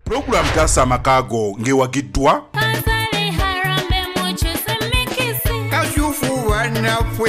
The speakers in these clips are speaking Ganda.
Program TAASA AMAAKAGO ngewagiddwa Kashufu wanafwe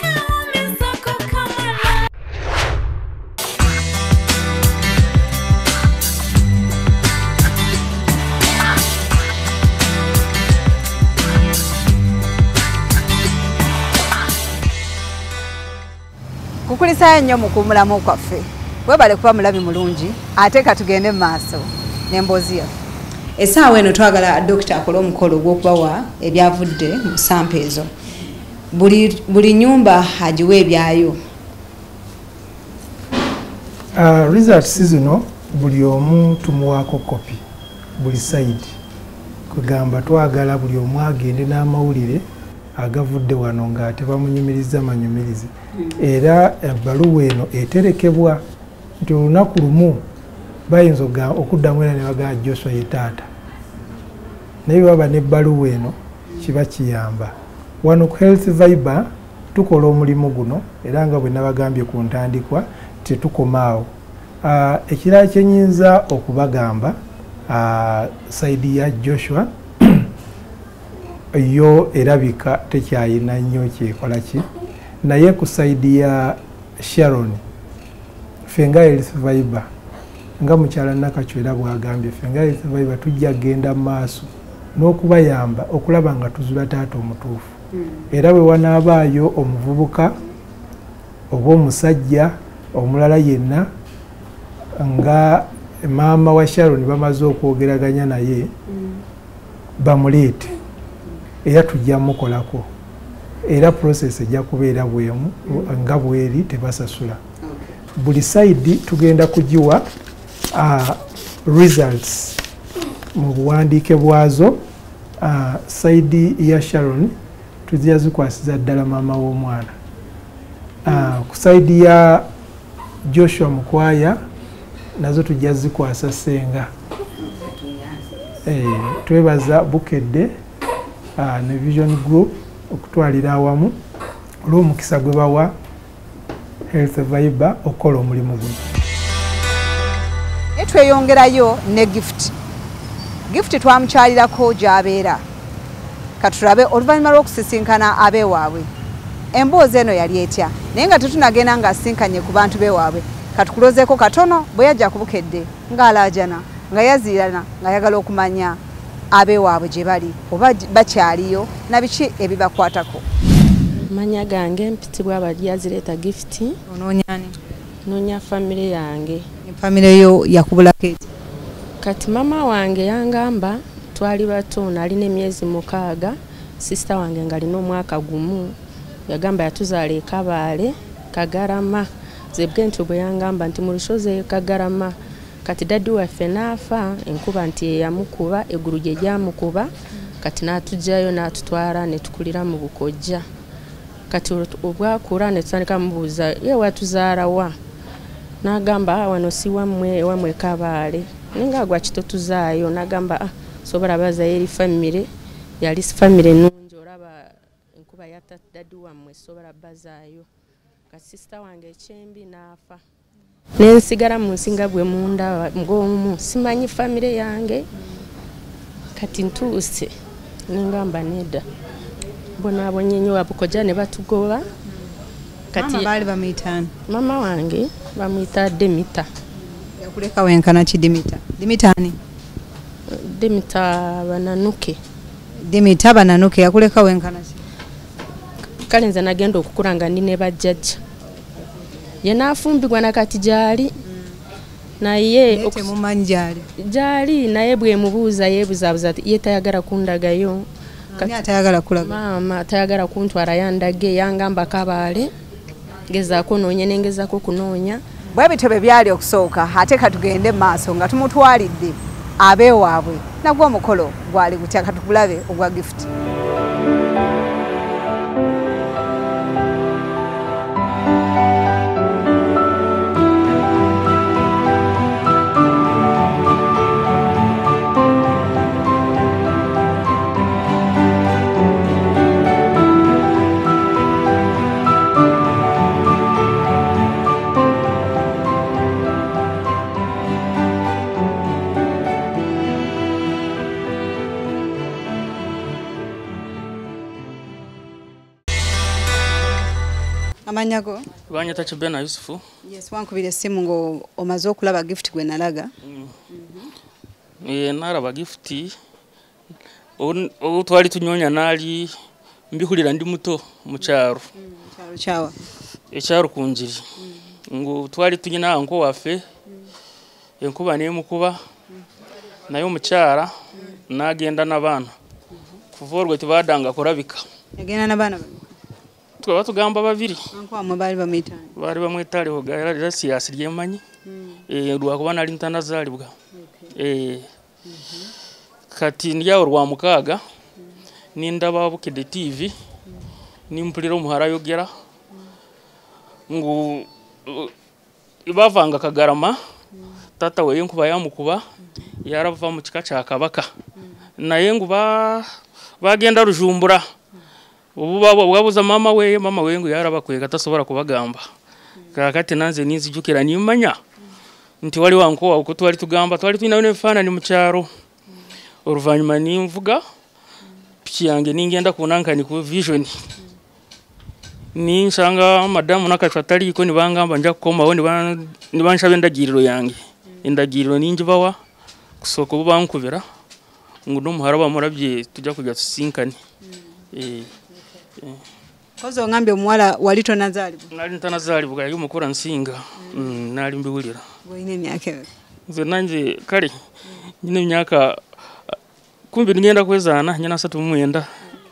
kukulisa nnyo mukumulamu kwaffe webale kuba mulabi mulungi ate katugende maaso n'emboozi yaffe. Essaawa eno twagala dokita akole omukolo gw'okubawa ebyavudde mu sampo ezo. Buli nyumba agiwa ebyayo. Results zino buli omu tumuwaako kopi buli side kugamba twagala buli omu agende n'amawulire agavudde wano ng'ate bamunyumiriza manyumirize. Era ebbaluwa eno eterekebwa nti olunaku lumu bayinza okuddamu era ne bagamba Joshua ye taata. Naye baba n'ebbaluwa eno kiba kiyamba. Wano ku Health Viber tukola omulimu guno era nga bwe nabagambye ku ntandikwa tetukomaawo. Ekirala kye nnyinza okubagamba saidi ya Joshua yo erabika tekyayina nnyo kyekola ki naye ku saidi ya Sharon fenga Health Viber nga mukyala NAKACCWA bwagambye fenga Health Viber tujja genda maaso n'okubayamba okulaba nga tuzula taata omutuufu. Era bwe wanaabaayo omuvubuka oba omusajja omulala yenna nga maama wa Sharon bamaze okwogeraganya naye bamuleete era tujja mukolako era process ejja kubeera bwemu nga bweri tebasasula. Buli side tugenda kugiwa results mu buwandiike bwazo. Side ya Sharon tujja zikwasiza ddala maama w'omwana. Ku side ya Joshua Mukwaya nazo tujja zikwasa senga. Twebaza Bukedde ne Vision Group okutwalira awamu olw'omukisa gwe bawa Health Viber okola omulimu guno. Tweyongerayo ne gift twamukyalirako gy'abeera katulabe oluvannyuma lw'okusisinkana abeewaabwe emboozi eno yali etya naye nga tetunagenda ng'asinkanye ku bantu beewaabwe katukulozeeko katono bwe yajja ku Bukedde ng'alaajana nga yaziirana ng'ayagala okumanya abeewaabwe gye bali oba bakyaliyo na biki ebibakwatako. Manya gange mpitibwa Balyaziteta gift. Onoonyani? Noonya famire yange. Famire yo yakubulako eti? Kati mama wange yangamba twali bato nalina emyezi 6 sister wange ngalina omwaka gumu yagamba yatuzaala e Kabaale Kagarama zebwe nti bwe yangamba nti mu Lushoze Kagarama kati daddi waffe naafa enkuba nti yamukuba eggulu gye gyamukuba kati n'atugyayo n'atutwala ne tukulira mu Bukojja. Kati obwakula ne tutandika mubuuza ye watuzaala wa n'agamba wano si wamwe Kabaale ninga gwa kito tuzaayo n'agamba sobola bazayo eri famire yali famire nungi olaba enkuba yataddi wammwe sobola bazaayo. Kati sister wange ekyembi n'afa nensigala mu nsinga bwe munda ng'omu simanyi famire yange kati ntuuse nengamba nedda bonaabonye nnyo Bukojja ne batugoba. Kati mama baali bamuyitaani? Mama wange bamuyita Demita. Yakuleka wenkana ki Demita? Demita ani? Demita Bananuke. Demita Bananuke yakuleka wenkana ki? Kale nze nagenda okukula nga ndi ne bajjajja ye naafumbibwa nakati gyali naye temumanyi gyali naye bwe mubuuza yeebuzaabuza ye tayagala kundagayo. Ani atayagala kulaga? Maama tayagala kuntwala yandage yangamba Kabaale gezaako noonya nengezaako kunoonya. Bwe bityo bwe byali okusooka ate katugende maaso nga tumutwalidde abeewaabwe nagwo omukolo gwali gutya katugulabe ogwa gift. Amanyago Banyata Chibena Yusufu. Yes, wankubira simu ngo omaze okulaba gift gwe nalaga. Naraba gift twali tunyonya nali mbihulira ndi muto mu kyaro. Kyaro kyawa. Ekyaro kunjiri. Ngo twali tunyina anko waffe. Enkuba nemukuba. Nayo mukyara nagenda nabana. Kuvorwe tibadanga kurabika. Yagenda nabana. Twaba tugamba babiri. Anko amwe bali bamitani. Bali bamwetale ogayira lira siyasi lyemanyi. Lwakuba nali ntanazalibwa. Kati ndyawo rwa mukaaga nindaba Bukedde TV nimpulira omuhara yogera ngu ibavanga kagarama tata we yenkuba yamukuba yarava mu kika kya kabaka naye ngu bagenda rujumbura ubu babuza mama we ngu yaraba kwega tasobora kubagamba kakati nanze ninzijukira nimanya nti wali wanko wa uko twali tugamba twali tuyina n'efana ni mu kyaro Uruvanyuma nimvuga piki yange ningenda kunankani ku vision ninsanga madamu NAKACCWA taliko nibangamba nja kukomaho nibanshabe endagiriro yange endagiriro ninjibawa kusoko bubankubira ngo n'omuhara bamurabye tujja kujya tusinkani Kozo ngambe omwala wali tonazalibwa. Nali ntanazalibwa yo mukura nsinga nali mbiwulira. Boine myaka. Nze nanje kale nyine myaka kumbi ngenda kwezana nyina 39.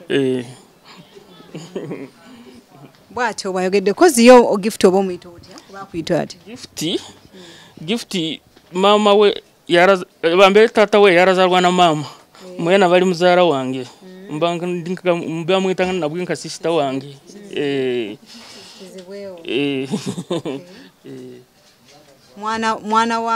Bwacho bayogedde kozi yo gift obo mwito otya bakuyita ati. Gift mama we bambe tata we yarazalwa na mama. Mwena bali muzara wange. Mbanga ndinka mwitanga nabwinka sister wange. Mwana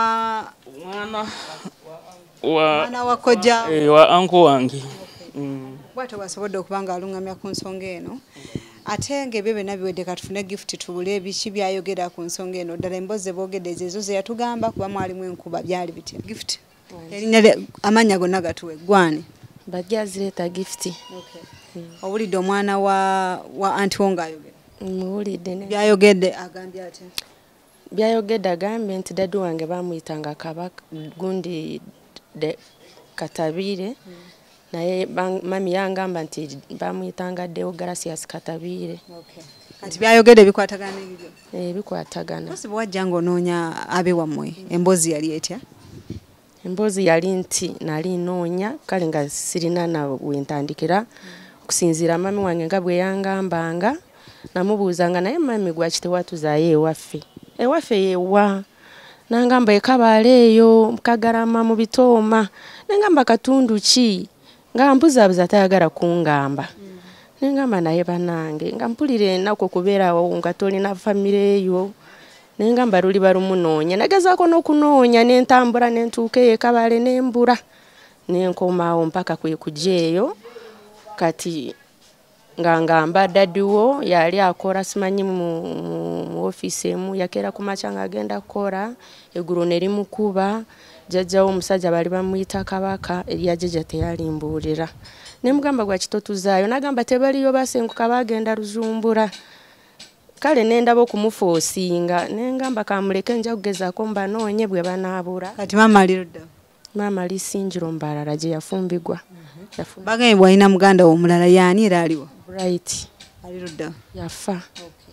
wa koja wa anko wange. Bwato basobodde okubanga alungamya ku nsonga eno ate ng'ebyo nabiwedde katufune gift tubule biki byayogera ku nsonga eno ddala emboze boogedde ezo ze yatugamba kuba mwalimu enkuba byali bitya gift erinnya amanya gonna gatuwe gwani Balyaziteta gift. Owulidde omwana wa anti wonga ayogera Muwulidde ne byayogedde agambye ate byayogedde agambye nti dadi wange bamuyitanga kabaka gundi de Katabire naye mami yangamba nti bamuyitanga Deogratias Katabire. Kati byayogedde bikwatagana n'ebyo bikwatagana. Kosi bwajja ng'onoonya abe wammwe emboozi yali etya? Emboozi yali nti nali noonya kale nga sirina na wentandikira okusinziira mami wange nga bwe yangambanga namubuuzanga naye mami gwaki tewatuzaayo ewaffe yewa nangamba ekabaale eyo Kagarama mu Bitooma nengamba katundu ki nga mbuzabuza tayagala kungamba nengamba naye banange nga mpulire ennaku okubeerawo nga tolina famire eyo nengamba luli balumunoonya nagezaako n'okunoonya n'entambula n'entuuka eyo ekabaale n'embula nenkomaawo mpaka kwe kujja eyo kati ngamba dadiwo yali akora simanyi mu office emu yakera kumacha nga agenda kukora eguru nerimukuba jajjawo omusajja bali bamuyita kabaka eryajeja teyalimbuulira nemugamba gwa kitotuzaayo nagamba tebaliyo basenguka bagenda Rujumbura kale nendaba okumufoosinga nengamba kamuleke nja kugezaako mbanoonye bwe banaabura kati mama alirudda mama lisinjiro mbalala gye yafumbigwa bagambye bwalina muganda omulala yaani era aliwo right alirudda yafa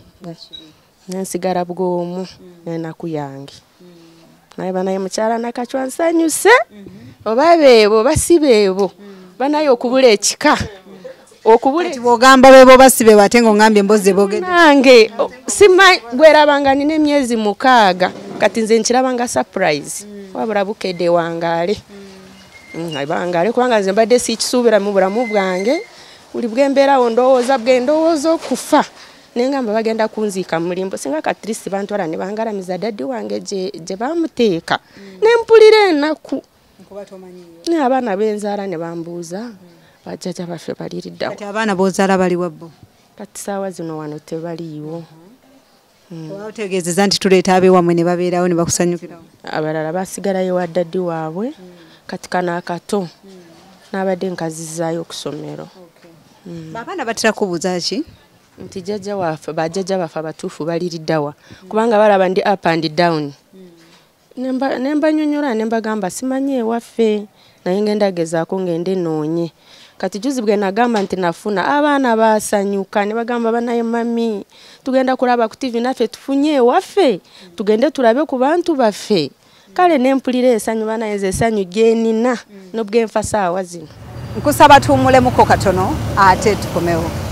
nensigala bw'omu n'enaku yange naye banaye mukyala NAKACCWA nsanyuse oba beebo basibeebo banaye okubula ekika okubula bw'ogamba beebo basibeebo ate ng'ongambye emboozi boogedde nange bwerabanga nina emyezi 6 kati nze nkirabanga surprise wabula Bukedde wangaale bangaale kubanga nze mbadde sikisuubira mu bulamu bwange buli bwembeerawo ndowooza bwendowooza okufa nengamba bagenda kunziika mulimbo singa katrisi bantwala ne bangalamiza daddi wange gye bamuteeka nempulira ennaku abaana benzaala ne bambuuza bajjaja baffe baliriddawo kati abaana b'ozaala baliwa bo kati saawa zino wano tebaliiwo otegeezeza nti tuleeta abeewammwe ne babeerawo ne bakusanyukirawo abalala basigalayo wa daddi waabwe kati kana akato n'abadde nkazizaayo ku ssomero abaana batera kubuuza ki nti jjajja waffe bajjajja baffe abatuufu baliriddawa kubanga balaba ndi up and down nembanyonyola nembagamba simanyi ewaffe naye ngenda gezaako ngende noonye kati juzi bwe nagamba nti nafuna abaana basanyuka ne bagamba banaye mami tugenda kulaba ku TV naffe tufunye ewaffe tugende tulabe ku bantu baffe kale nempulira esanyu banaye esanyu gyenina n'obwenfa saawa zino nkusaba tuwumulemuko katono ate tukomewo.